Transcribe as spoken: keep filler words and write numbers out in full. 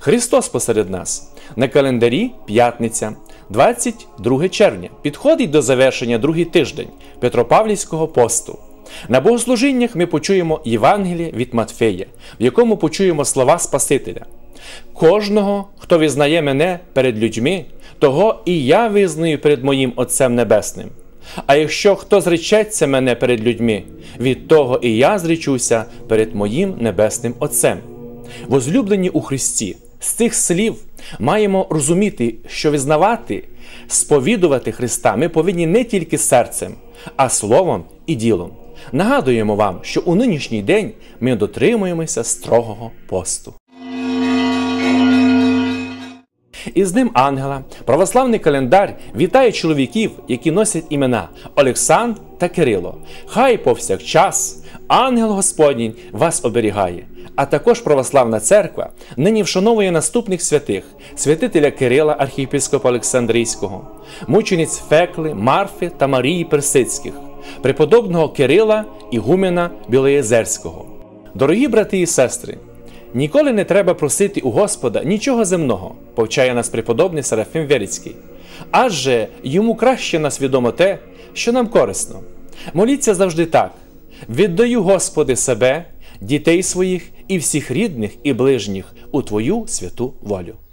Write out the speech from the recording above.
Христос посеред нас. На календарі п'ятниця, двадцять друге червня. Підходить до завершення другий тиждень Петропавлівського посту. На богослужіннях ми почуємо Євангеліє від Матфея, в якому почуємо слова Спасителя. «Кожного, хто визнає мене перед людьми, того і я визнаю перед моїм Отцем Небесним. А якщо хто зречеться мене перед людьми, від того і я зречуся перед моїм Небесним Отцем». Возлюблені у Христі, з цих слів маємо розуміти, що визнавати, сповідувати Христа ми повинні не тільки серцем, а словом і ділом. Нагадуємо вам, що у нинішній день ми дотримуємося строгого посту. Із Днем Ангела православний календар вітає чоловіків, які носять імена Олександр та Кирило. Хай повсякчас ангел Господній вас оберігає. А також православна церква нині вшановує наступних святих: святителя Кирила, архієпископа Олександрійського, мучениць Фекли, Марфи та Марії Персидських, преподобного Кирила, ігумена Білоєзерського. Дорогі брати і сестри, ніколи не треба просити у Господа нічого земного, повчає нас преподобний Серафим Верицький, адже йому краще нас відомо те, що нам корисно. Моліться завжди так: «Віддаю, Господи, себе, дітей своїх і всіх рідних і ближніх у Твою святу волю».